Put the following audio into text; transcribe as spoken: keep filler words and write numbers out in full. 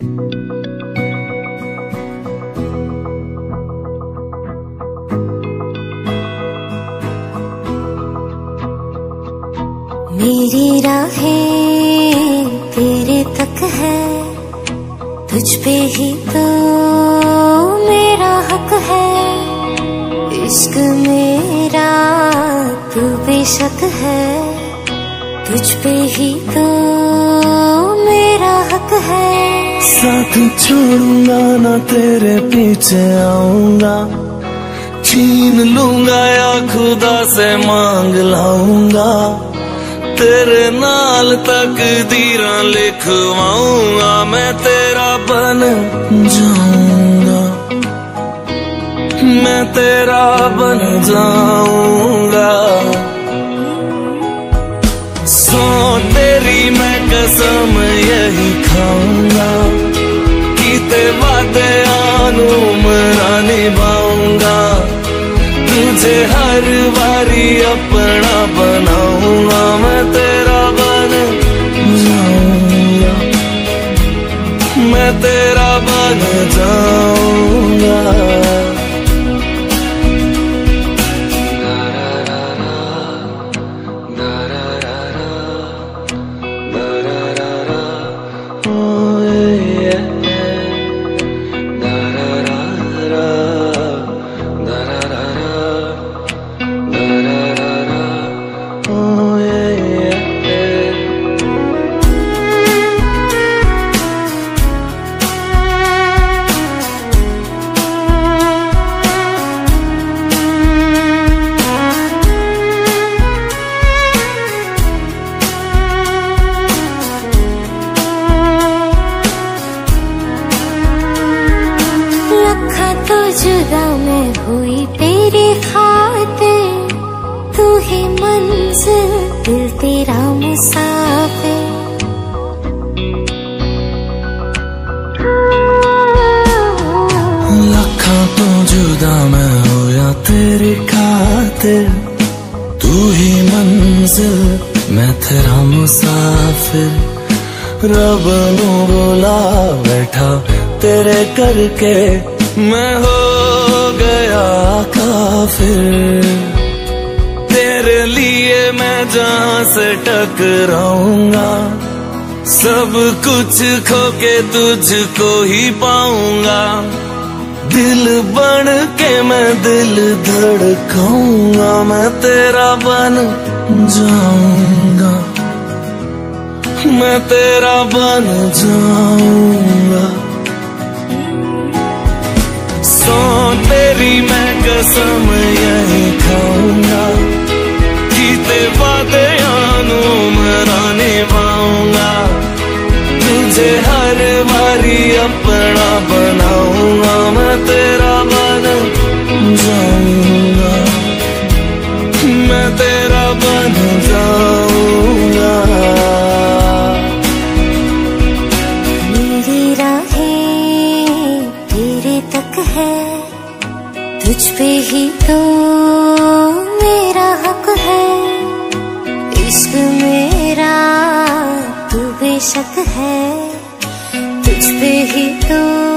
मेरी राहें तेरे तक है, तुझ पे ही तो मेरा हक है। इश्क मेरा तू बेशक है, तुझ पे ही तो मेरा हक है। साथ छोड़ूंगा ना तेरे पीछे आऊंगा, छीन लूंगा या खुदा से मांग लाऊंगा। तेरे नाल तकदीरां लिखवाऊंगा, मैं तेरा बन जाऊंगा, मैं तेरा बन जाऊंगा। सौ तेरी मैं कसम यही खाऊंगा, कीते वादे आनू मना निभाऊंगा। तुझे हर बारी अपना बनाऊंगा, मैं तेरा बन जाऊंगा, मैं तेरा बन जाऊंगा। जुदा मैं हुई तेरे खातिर, तू ही मंजिल दिल तेरा मुसाफिर। लखा तो जुदा मैं होया तेरी खातिर, तू ही मंजिल मैं तेरा मुसाफिर। रब नू बुला बैठा तेरे करके, मैं हो गया काफिर। तेरे लिए मैं जहां से टकराऊंगा, सब कुछ खो के तुझको ही पाऊंगा। दिल बन के मैं दिल धड़काऊंगा, मैं तेरा बन जाऊंगा, मैं तेरा बन जाऊंगा। सौ तेरी मैं कसम यही खाऊंगा, कीते वादे आनू मना निभाऊंगा। तुझे हर बारी अपना बनाऊंगा, मैं तेरा बन जाऊंगा, मैं तेरा बन जाऊंगा। मेरी राहें तेरे तक है, तुझ पे ही तो मेरा हक है। इश्क मेरा तू बेशक है, तुझ पे ही तो